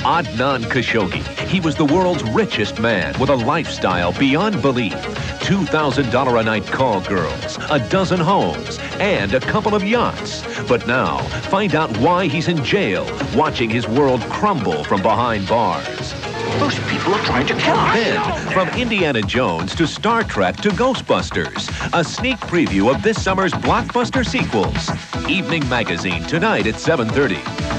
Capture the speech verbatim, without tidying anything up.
Adnan Khashoggi. He was the world's richest man with a lifestyle beyond belief. two thousand dollars a night call girls, a dozen homes, and a couple of yachts. But now, find out why he's in jail, watching his world crumble from behind bars. Those people are trying to kill us. Then, from Indiana Jones to Star Trek to Ghostbusters, a sneak preview of this summer's blockbuster sequels. Evening Magazine tonight at seven thirty.